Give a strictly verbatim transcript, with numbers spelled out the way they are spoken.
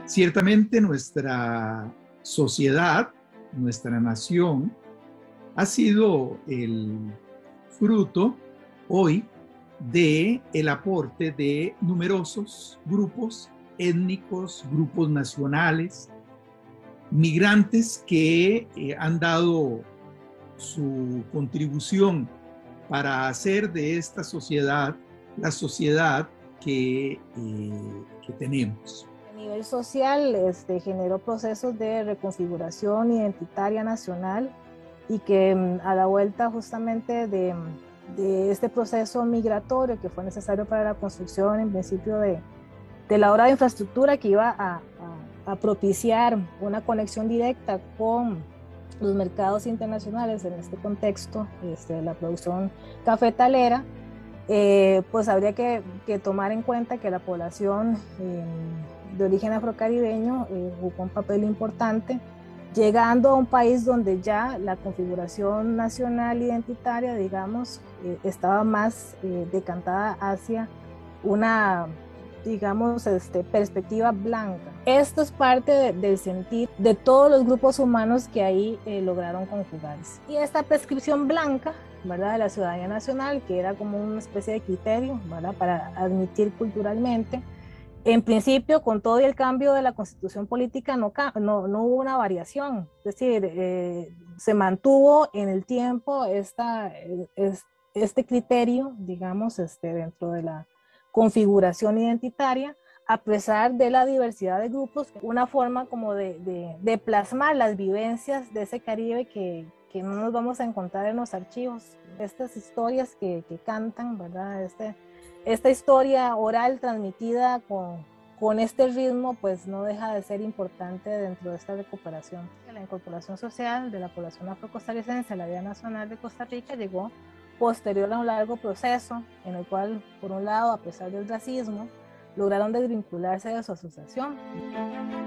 Ciertamente nuestra sociedad, nuestra nación, ha sido el fruto hoy de el aporte de numerosos grupos étnicos, grupos nacionales, migrantes que eh, han dado su contribución para hacer de esta sociedad la sociedad que, eh, que tenemos. A nivel social, este, generó procesos de reconfiguración identitaria nacional y que a la vuelta justamente de, de este proceso migratorio que fue necesario para la construcción en principio de, de la obra de infraestructura que iba a, a, a propiciar una conexión directa con los mercados internacionales en este contexto, este, la producción cafetalera, eh, pues habría que, que tomar en cuenta que la población eh, de origen afrocaribeño eh, jugó un papel importante, llegando a un país donde ya la configuración nacional identitaria, digamos, eh, estaba más eh, decantada hacia una, digamos, este, perspectiva blanca. Esto es parte de, del sentir de todos los grupos humanos que ahí eh, lograron conjugarse. Y esta prescripción blanca, ¿verdad?, de la ciudadanía nacional, que era como una especie de criterio, ¿verdad?, para admitir culturalmente, en principio, con todo el cambio de la constitución política, no, no, no hubo una variación, es decir, eh, se mantuvo en el tiempo esta, es, este criterio, digamos, este, dentro de la configuración identitaria, a pesar de la diversidad de grupos, una forma como de, de, de plasmar las vivencias de ese Caribe que, que no nos vamos a encontrar en los archivos, estas historias que, que cantan, ¿verdad?, este, esta historia oral transmitida con, con este ritmo, pues no deja de ser importante dentro de esta recuperación. La incorporación social de la población afrocostarricense a la vida nacional de Costa Rica llegó posterior a un largo proceso en el cual, por un lado, a pesar del racismo, lograron desvincularse de su asociación.